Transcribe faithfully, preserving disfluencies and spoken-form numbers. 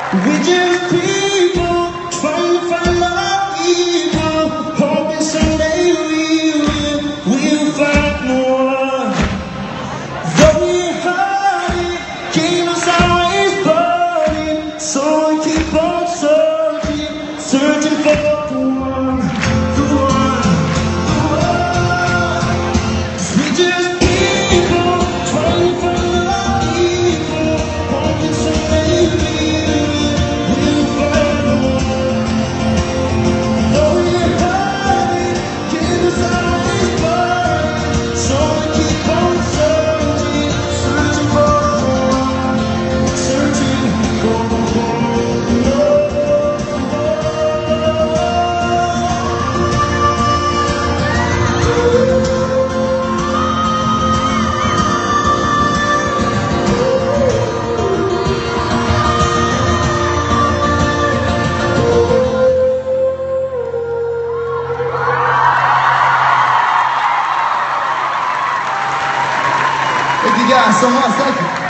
We just people trying to find love evil, hoping someday we will, we'll find more. Though we hurt it, keep us always burning, so we keep on searching, searching for the one, the one, the one. 'Cause we just people trying to find love evil, hoping someday we Thank you guys so much. Thank you.